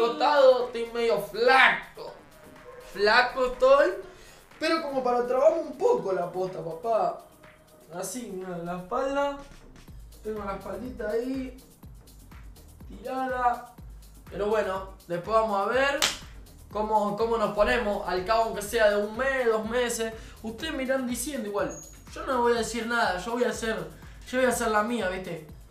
costado, estoy medio flaco. Flaco estoy. Pero como para trabarme un poco la posta, papá. Así, mira, la espalda. Tengo la espaldita ahí. Tirada. Pero bueno, después vamos a ver cómo nos ponemos. Al cabo, aunque sea de un mes, 2 meses. Ustedes me irán diciendo igual. Yo no voy a decir nada, yo voy a hacer la mía, ¿viste?